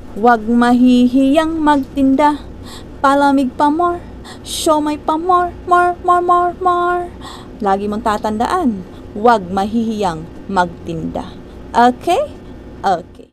Huwag mahihiyang magtinda, palamig pa more, siomay pa more, more, more, more, more. Lagi mong tatandaan, huwag mahihiyang magtinda. Okay? Okay.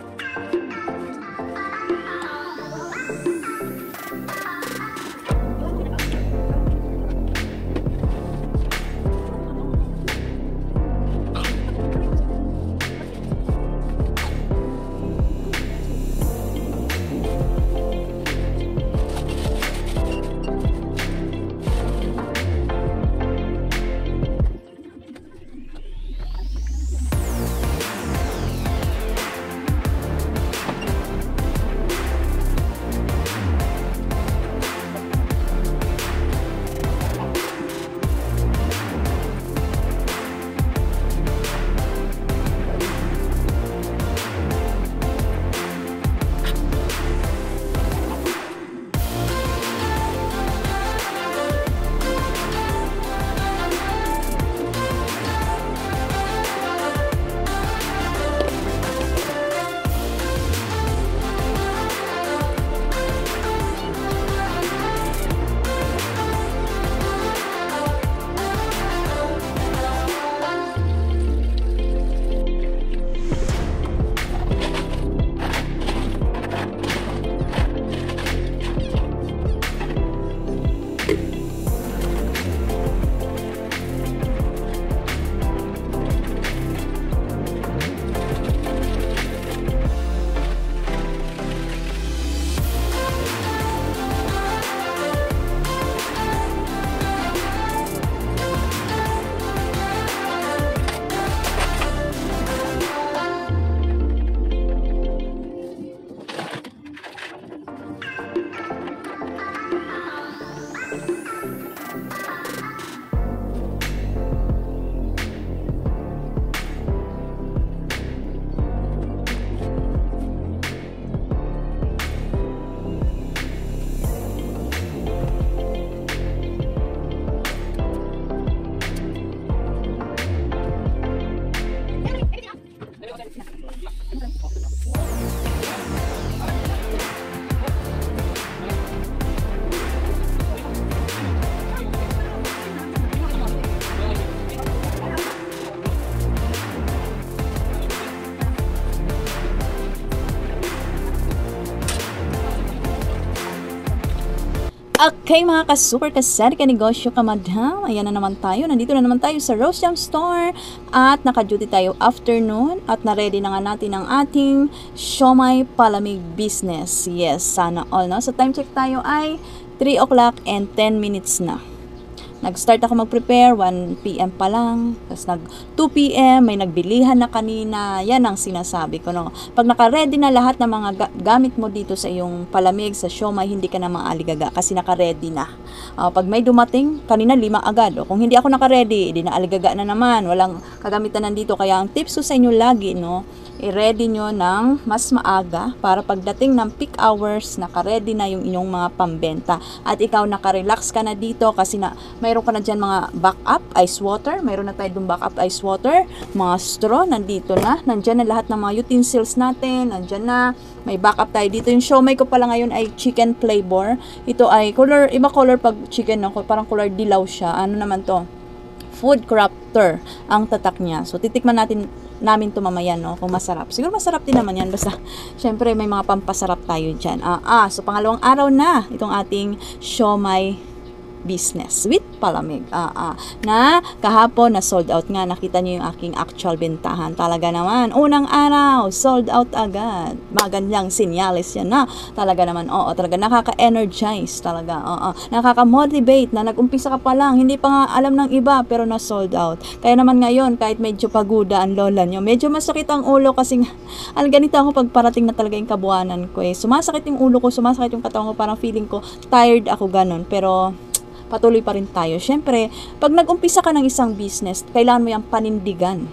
Okay mga ka-super kasari ka negosyo ka madam, ayan na naman tayo, nandito na naman tayo sa Rose Jam Store at naka-duty tayo afternoon at na-ready na nga natin ang ating siomay palamig business. Yes, sana all, no? So time check tayo ay 3 o'clock and 10 minutes na. Nag-start ako mag-prepare, 1 PM pa lang. Tapos 2 PM, may nagbilihan na kanina. Yan ang sinasabi ko, no? Pag naka-ready na lahat ng mga gamit mo dito sa iyong palamig, sa siomay, hindi ka na maaligaga kasi naka-ready na. Pag may dumating, kanina 5 agad. O, kung hindi ako naka-ready, di na aligaga na naman. Walang kagamitan nandito. Kaya ang tips ko sa inyo lagi, no? I-ready nyo ng mas maaga para pagdating ng peak hours, naka-ready na yung inyong mga pambenta. At ikaw naka-relax ka na dito kasi mayroon ka na dyan mga backup ice water. Mayroon na tayo dun backup ice water. Mga straw, nandito na. Nandyan na lahat ng mga utensils natin. Nandyan na. May backup tayo dito. Yung siomay ko pala ngayon ay chicken flavor. Ito ay color, iba color pag chicken, no? Parang color dilaw siya. Ano naman to? Food crafter ang tatak niya. So, titikman namin to mamaya, no? Kung masarap. Siguro masarap din naman yan. Basta, syempre, may mga pampasarap tayo dyan. So, pangalawang araw na itong ating siomay business with palamig. Na kahapon na sold out nga. Nakita niyo yung aking actual bentahan. Talaga naman. Unang araw, sold out agad. Magandang sinyalis yan na. Talaga naman, talaga nakaka-energize. Talaga, nakaka-motivate na nag-umpisa ka pa lang. Hindi pa nga alam ng iba, pero na sold out. Kaya naman ngayon, kahit medyo paguda ang lola nyo, medyo masakit ang ulo kasi ganito ako pag parating na talaga yung kabuanan ko. Sumasakit yung ulo ko, sumasakit yung katawan ko, parang feeling ko, tired ako ganun. Pero, patuloy pa rin tayo. Siyempre, pag nag-umpisa ka ng isang business, kailangan mo yung panindigan.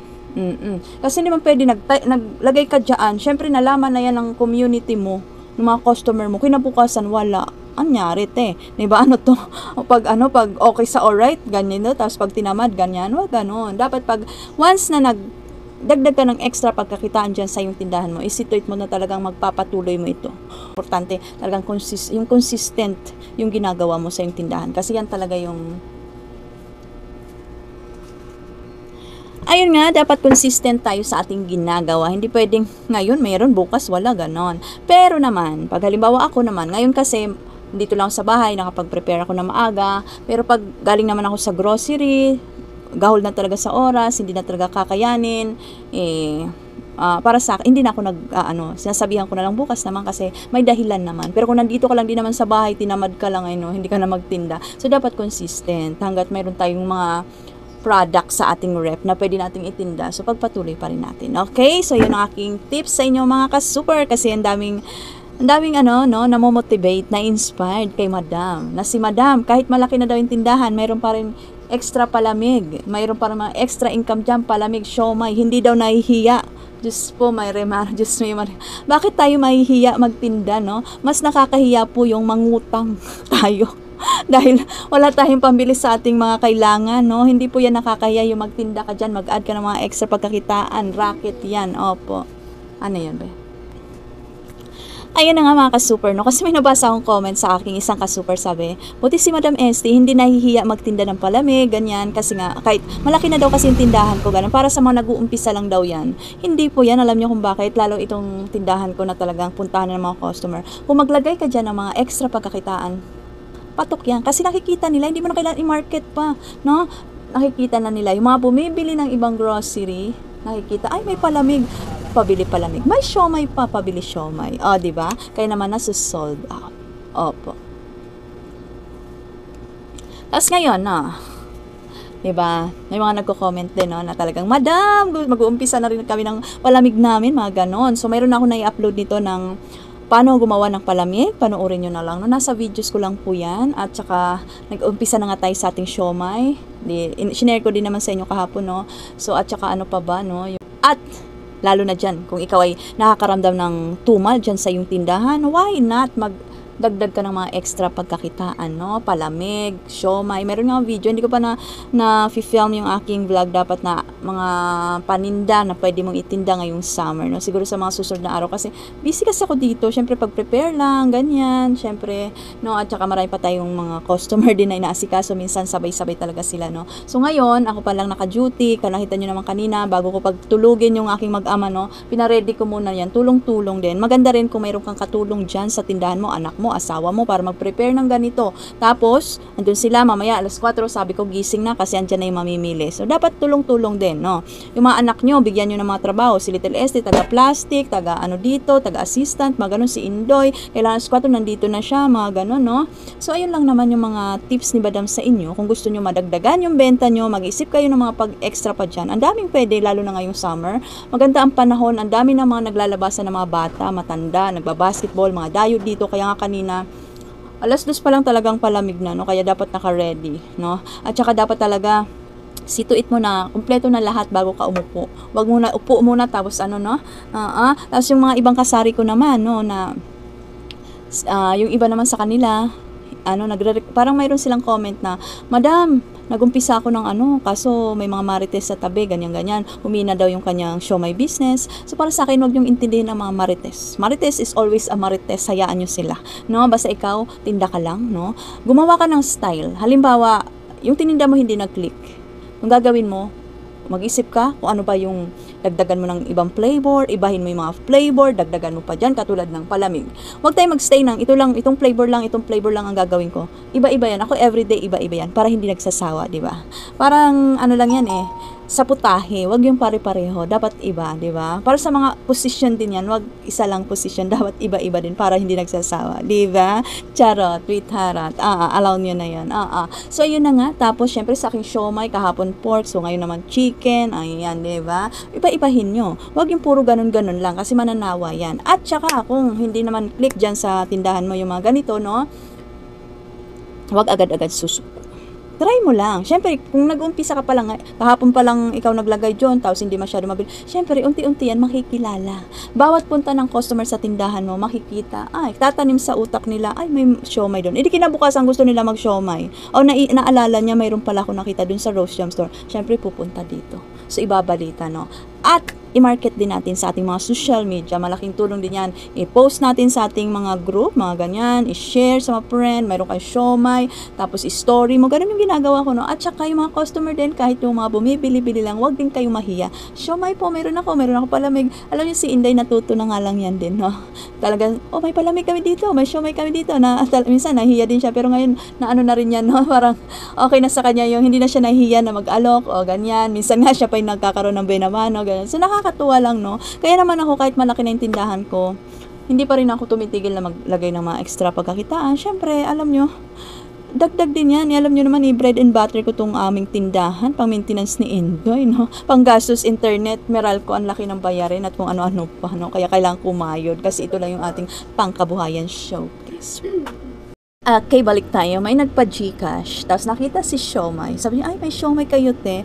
Kasi hindi man pwede naglagay ka dyan. Siyempre, nalaman na yan ng community mo, ng mga customer mo. Kinabukasan, wala. Anyari, te. Diba, ano to? Pag okay sa alright, ganyan no? Tapos pag tinamad, ganyan. Wag ganon. Dapat pag once na dagdag ka ng extra pagkakitaan dyan sa yung tindahan mo, isituate mo na talagang magpapatuloy mo ito. Importante, talagang yung consistent yung ginagawa mo sa yung tindahan. Kasi yan talaga yung ayun nga, dapat consistent tayo sa ating ginagawa. Hindi pwedeng ngayon mayroon, bukas wala, ganon. Pero naman, pag halimbawa ako naman, ngayon kasi dito lang sa bahay, nakapag-prepare ako na maaga. Pero pag galing naman ako sa grocery, gahol na talaga sa oras, hindi na talaga kakayanin, para sa akin, hindi na ako sinasabihan ko na lang bukas naman kasi may dahilan naman. Pero kung nandito ka lang din naman sa bahay, tinamad ka lang, hindi ka na magtinda. So, dapat consistent hanggat mayroon tayong mga product sa ating rep na pwede nating itinda. So, pagpatuloy pa rin natin. Okay? So, yun ang aking tips sa inyo mga ka-super kasi ang daming namomotivate, na-inspired kay Madam. Na si Madam, kahit malaki na daw yung tindahan, mayroon pa rin extra palamig. Mayroon pa rin mga extra income dyan, palamig, siomai. Hindi daw nahihiya. Diyos po, Diyos may bakit tayo mahihiya magtinda, no? Mas nakakahiya po yung mangutang tayo. Dahil wala tayong pambili sa ating mga kailangan, no? Hindi po yan nakakaya yung magtinda ka dyan, mag-add ka ng mga extra pagkakitaan, racket yan, opo. Ano yan ba? Ayun na nga mga ka-super, no? Kasi may nabasa akong comment sa aking isang ka-super, sabi, buti si Madam Esty, hindi nahihiya magtinda ng palamig, ganyan, kasi nga, kahit malaki na daw kasi yung tindahan ko, ganun, para sa mga nag-uumpisa lang daw yan. Hindi po yan, alam niyo kung bakit, lalo itong tindahan ko na talagang puntahan ng mga customer. Kung maglagay ka dyan ng mga extra pagkakitaan, patok yan. Kasi nakikita nila, hindi mo na kailangan i-market pa, no? Nakikita na nila. Yung mga bumibili ng ibang grocery, nakikita, ay, may palamig. Pabili palamig. May siomai pa, pabili siomai. O, diba? Kaya naman nasa-sold out. Opo. Tapos ngayon, no? Diba? May mga nagko-comment din, no? Na talagang, Madam, mag-uumpisa na rin kami ng palamig namin, mga ganon. So, mayroon ako na i-upload nito ng paano gumawa ng palamig, panoorin nyo na lang. No? Nasa videos ko lang po yan. At saka, nag-umpisa na nga tayo sa ating siomai. Sinare ko din naman sa inyo kahapon, no? So, at saka ano pa ba, no? At, lalo na dyan, kung ikaw ay nakakaramdam ng tumal dyan sa iyong tindahan, why not magdagdag ka ng mga extra pagkakitaan, no? Palamig, siomai. Meron nga video, hindi ko pa na-film yung aking vlog, dapat na mga paninda na pwede mong itinda ngayong summer, no? Siguro sa mga susunod na araw kasi busy kasi ako dito. Syempre pag-prepare lang, ganyan. Syempre, no? At saka marami pa tayong mga customer din na inaasikaso. Minsan sabay-sabay talaga sila, no? So ngayon, ako pa lang naka-duty. Nakita nyo naman kanina, bago ko pagtulugin yung aking mag-ama, no? Pinaready ko muna yan. Tulong-tulong din. Maganda rin kung mayroon kang katulong dyan sa tindahan mo, anak mo, asawa mo, para mag-prepare ng ganito. Tapos, andun sila, mamaya alas 4, sabi ko gising na kasi andyan na yung mamimili. So, dapat tulong-tulong din, no? Yung mga anak nyo, bigyan nyo ng mga trabaho. Si Little Esty, taga-plastic, taga-ano taga-assistant, mga ganun. Si Indoy, kailangan alas 4, nandito na siya, mga ganun, no? So, ayun lang naman yung mga tips ni Madam sa inyo. Kung gusto nyo madagdagan yung benta nyo, mag-isip kayo ng mga pag-extra pa dyan. Ang daming pwede, lalo na ngayong summer. Maganda ang panahon, ang dami ng mga naglalabasan ng mga bata, matanda, nagbabasketball, mga dayo dito. Kaya nga kanina, alas 2 pa lang talagang palamig na, no? Kaya dapat naka-ready, no? At saka dapat talaga situit mo na, kumpleto na lahat bago ka umupo. Wag muna, upo muna, tapos no? Tapos yung mga ibang kasari ko naman, no, na yung iba naman sa kanila, parang mayroon silang comment na, Madam, nagumpisa ako ng kaso may mga marites sa tabi, ganyan-ganyan. Humina daw yung kanyang siomai business. So, para sa akin, wag niyong intindihin ang mga marites. Marites is always a marites. Hayaan niyo sila, no? Basta ikaw, tinda ka lang, no? Gumawa ka ng style. Halimbawa, yung tininda mo hindi nag-click. Yung gagawin mo, mag-isip ka kung ano ba yung dagdagan mo ng ibang flavor, ibahin mo yung mga flavor, dagdagan mo pa dyan, katulad ng palamig. Huwag tayo magstay ng itong flavor lang ang gagawin ko. Iba-iba yan. Ako everyday iba-iba yan para hindi nagsasawa, di ba? Parang lang yan sa putahe, wag yung pare-pareho, dapat iba, di ba? Para sa mga position din yan, wag isa lang position, dapat iba-iba din para hindi nagsasawa, di ba? Charot, tweet-harat, allow nyo na yan, So, yun na nga, tapos, syempre, sa aking siomai, kahapon pork, so ngayon naman chicken, ayan, di ba? Iba-ibahin nyo, wag yung puro ganun-ganun lang, kasi mananawa yan. At saka, kung hindi naman click dyan sa tindahan mo yung mga ganito, no? Wag agad-agad susuko. Try mo lang. Siyempre, kung nag-umpisa ka pa lang, kahapon pa lang ikaw naglagay dyan, tapos hindi masyado mabili. Siyempre, unti-unti yan, makikilala. Bawat punta ng customer sa tindahan mo, makikita, tatanim sa utak nila, may siomai doon. Hindi kinabukasan gusto nila mag-siomai. O naalala niya, mayroon pala ako nakita doon sa Rose Jam Store. Siyempre, pupunta dito. So, ibabalita, no? at i-market din natin sa ating mga social media. Malaking tulong din yan. I-post natin sa ating mga group, mga ganyan, i-share sa mga friend, mayroon kayo siomai, tapos i-story mo. Ganun yung ginagawa ko, no? At saka yung mga customer din, kahit yung mga bumibili-bili lang, wag din kayong mahiya. Siomai po, meron ako palamig. Alam niyo si Inday, natuto na nga lang yan din, no? Talagang, oh, may palamig kami dito, may siomai kami dito. Minsan, nahiya din siya, pero ngayon, naano na rin yan, no? Parang, okay na sa kanya yung, hindi na siya nahiya na mag-alok, o ganyan. Minsan nga siya pa yung nagkakaroon ng benamano, ganyan. So, nakakatuwa lang, no? Kaya naman ako, kahit malaki na yung tindahan ko, hindi pa rin ako tumitigil na maglagay ng mga extra pagkakitaan. Syempre, alam nyo, dagdag din yan. Alam nyo naman, bread and butter ko tong aming tindahan, pang maintenance ni Indoy, no? Pang gastos internet, meral ko, ang laki ng bayarin at kung ano-ano pa, no? Kaya kailangan kumayod kasi ito lang yung ating pangkabuhayan showcase. Okay, balik tayo. May nagpa-Gcash. Tapos nakita si siomai. Sabi niya, ay, may siomai kayo, te.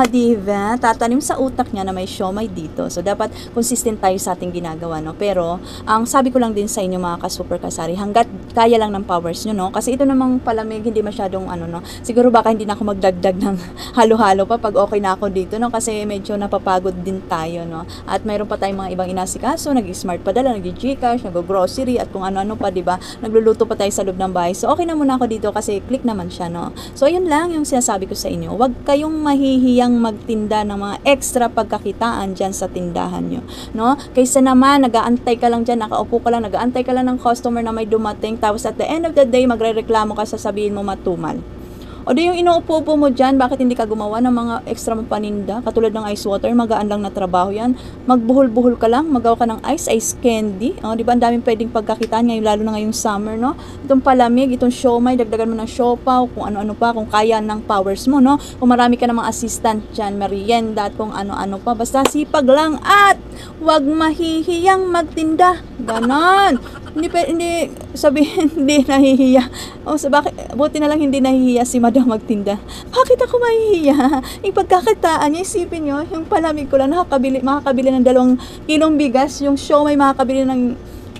Diba? Tatanim sa utak niya na may siomai dito. So, dapat consistent tayo sa ating ginagawa, no? Pero, ang sabi ko lang din sa inyo, mga ka-super kasari, hanggat kaya lang ng powers nyo, no? Kasi ito namang palamig, hindi masyadong, no? Siguro baka hindi na ako magdagdag ng halo-halo pa pag okay na ako dito, no? Kasi medyo napapagod din tayo, no? At mayroon pa tayong mga ibang inasikaso, nag-smart padala, nag-Gcash, nag-grocery, at kung ano-ano pa, diba? Nagluluto pa tayo sa loob ng bahay. So, okay na muna ako dito kasi click naman siya, no? So, ayun lang yung sinasabi ko sa inyo. Huwag kayong mahihiyang magtinda ng mga extra pagkakitaan dyan sa tindahan nyo, no? Kaysa naman, nag-aantay ka lang dyan, nakaupo ka lang, nag-aantay ka lang ng customer na may dumating, tapos at the end of the day, magre-reklamo ka, sasabihin mo matumal. O di yung inuupo mo dyan, bakit hindi ka gumawa ng mga extra mong paninda? Katulad ng ice water, magaan lang na trabaho yan. Magbuhol-buhol ka lang, magawa ka ng ice candy. Di ba ang daming pwedeng pagkakitaan ngayon, lalo na ngayong summer, no? Itong palamig, itong siomai, dagdagan mo ng siopaw, kung ano-ano pa, kung kaya ng powers mo, no? Kung marami ka ng mga assistant dyan, merienda, at kung ano-ano pa. Basta sipag lang at wag mahihiyang magtinda. Ganon. Hindi sabihin, hindi nahihiya. Buti na lang hindi nahihiya si Madam magtinda. Bakit ako mahihiya? Yung pagkakitaan niya, isipin nyo, yung palamig ko lang, makakabili ng 2 kilong bigas, yung siomai makakabili ng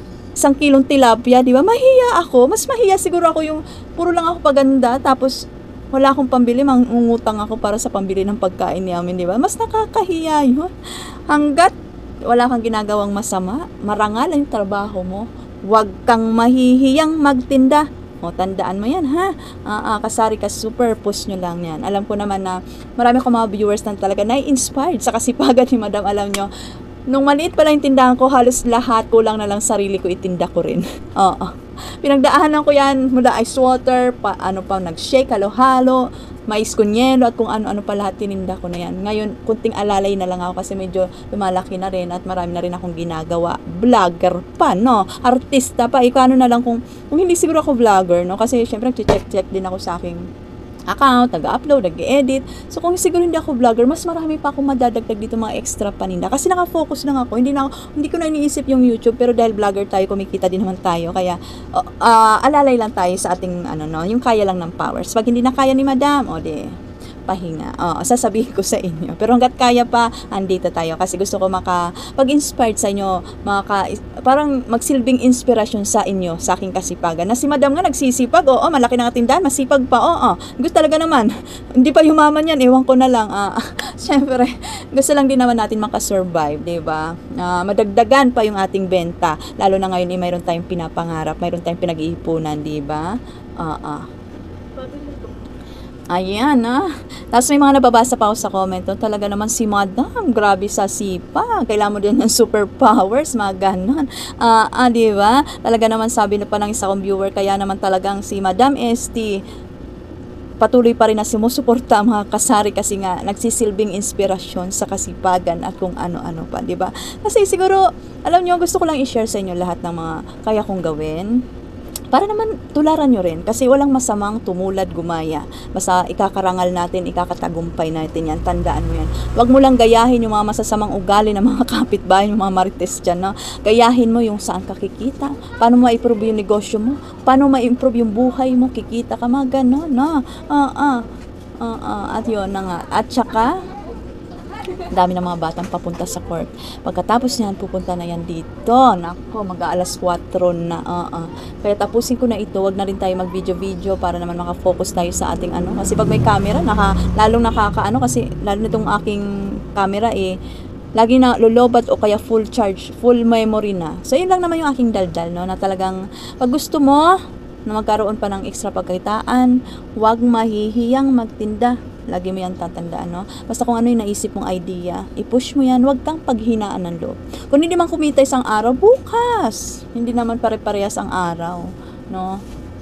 1 kilong tilapia, di ba? Mahiya ako. Mas mahiya siguro ako yung puro lang ako paganda, tapos wala akong pambili, mangungutang ako para sa pambili ng pagkain namin, di ba? Mas nakakahiya yun. Hanggat wala kang ginagawang masama, marangal ang trabaho mo, huwag kang mahihiyang magtinda. Tandaan mo yan, ha? Kasari ka, super post nyo lang yan. Alam ko naman na marami akong mga viewers na talaga na-inspired sa kasipagan ni Madam. Alam nyo, nung maliit pala yung tindahan ko, halos lahat, kulang na lang sarili ko, itinda ko rin. Pinagdaanan ko yan mula ice water, nag-shake, halo-halo, mais kunyelo, at kung ano-ano pa lahat tininda ko na yan. Ngayon, kunting alalay na lang ako kasi medyo lumalaki na rin at marami na rin akong ginagawa. Vlogger pa, no? Artista pa. Ano na lang kung hindi siguro ako vlogger, no? Kasi syempre, check din ako sa aking account, nag-upload, nag-edit. So, kung siguro hindi ako vlogger, mas marami pa akong madadagdag dito mga extra paninda. Kasi nakafocus lang ako. Hindi ko na iniisip yung YouTube, pero dahil vlogger tayo, kumikita din naman tayo. Kaya, alalay lang tayo sa ating, yung kaya lang ng powers. Pag hindi na kaya ni Madam, pahinga. Sasabihin ko sa inyo. Pero hanggat kaya pa, andito tayo. Kasi gusto ko pag-inspired sa inyo, parang magsilbing inspirasyon sa inyo, sa aking kasipagan. Na si Madam nga nagsisipag, malaki na tindahan, masipag pa, Gusto talaga naman. Hindi pa yumaman yan, ewan ko na lang. Siyempre, gusto lang din naman natin makasurvive, diba? Madagdagan pa yung ating benta. Lalo na ngayon, mayroon tayong pinapangarap, mayroon tayong pinag-iipunan, diba? Ayan, Tapos may mga nababasa pa ako sa comment. Talaga naman si Madam, grabe sa sipa. Kailangan mo din ng superpowers, mga ganon. Diba? Talaga naman sabi na pa ng isa kong viewer, kaya naman talagang si Madam ST patuloy pa rin na sumusuporta ang mga kasari kasi nga nagsisilbing inspirasyon sa kasipagan at kung ano-ano pa, diba? Kasi siguro, alam nyo, gusto ko lang i-share sa inyo lahat ng mga kaya kong gawin. Para naman tularan nyo rin kasi walang masamang tumulad gumaya. Basta ikakarangal natin, ikakatagumpay natin yan. Tandaan mo yan. Huwag mo lang gayahin yung mga masasamang ugali ng mga kapitbahay, yung mga marites dyan. No? Gayahin mo yung saan ka kikita. Paano ma-improve yung negosyo mo? Paano ma-improve yung buhay mo? Kikita ka mga ganon. No? At yun na nga. At saka, dami ng mga batang papunta sa court. Pagkatapos niyan, pupunta na yan dito. Nako, mag-aalas 4 na. Kaya tapusin ko na ito. Wag na rin tayo mag-video-video para naman makafocus tayo sa ating Kasi pag may camera, lalong nakakaano kasi lalo nitong aking camera lagi na lulobat o kaya full charge, full memory na. So yun lang naman yung aking daldal, no, na talagang pag gusto mo na magkaroon pa ng extra pagkitaan, huwag mahihiyang magtinda. Lagi mo yan tatandaan, no? Basta kung ano yung naisip mong idea, i-push mo yan, huwag kang paghinaan ng loob. Kung hindi man kumita isang araw, bukas. Hindi naman pare-parehas ang araw, no?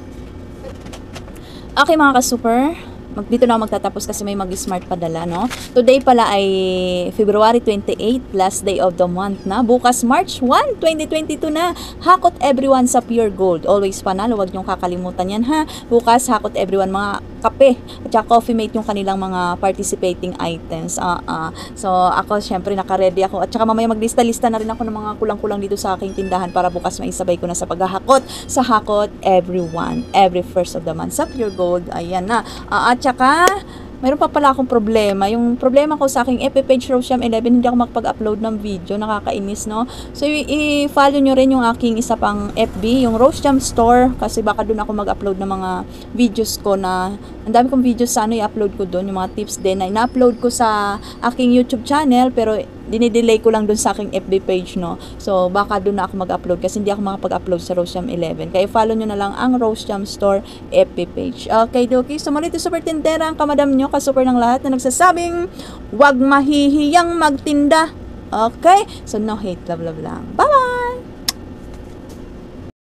Okay mga ka-super, dito na ako magtatapos kasi may mag-smart padala, no? Today pala ay February 28, last day of the month na. Bukas March 1, 2022 na. Hakot everyone sa Pure Gold. Always panalo, huwag niyong kakalimutan yan, ha? Bukas, hakot everyone, mga kape at saka Coffee Mate yung kanilang mga participating items. So, ako syempre naka-ready ako. At saka mamaya maglista-lista na rin ako ng mga kulang-kulang dito sa aking tindahan para bukas maisabay ko na sa paghahakot sa hakot everyone. Every first of the month sa Pure Gold. Ayan na. At saka, mayroon pa pala akong problema. Yung problema ko sa aking FB page Rosiam 11, hindi ako makapag-upload ng video. Nakakainis, no? So, i-follow nyo rin yung aking isa pang FB, yung Rosiam Store. Kasi baka doon ako mag-upload ng mga videos ko na, ang dami kong videos sa i-upload ko doon. Yung mga tips din na ina-upload ko sa aking YouTube channel. Pero, dinidelay ko lang doon sa aking FB page, no? So, baka doon na ako mag-upload kasi hindi ako makapag-upload sa Rosiam 11. Kaya follow nyo na lang ang Rosiam Store FB page. Okay, dokie. So, muli ito super tindera ang kamadam nyo, ka-super ng lahat na nagsasabing, huwag mahihiyang magtinda. Okay? So, no hate, love, love lang. Bye-bye!